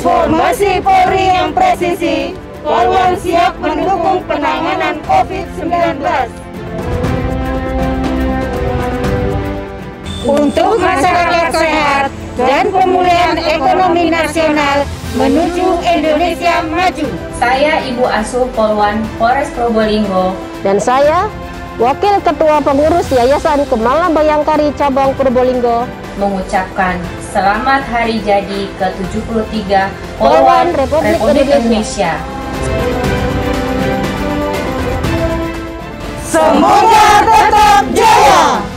Transformasi Polri yang presisi, Polwan siap mendukung penanganan COVID-19. Untuk masyarakat sehat dan pemulihan ekonomi nasional menuju Indonesia maju. Saya Ibu Asuh Polwan Polres Probolinggo. Dan saya, Wakil Ketua Pengurus Yayasan Kemala Bayangkari Cabang Probolinggo, mengucapkan selamat hari jadi ke-73 Polwan Republik Indonesia. Semoga tetap jaya!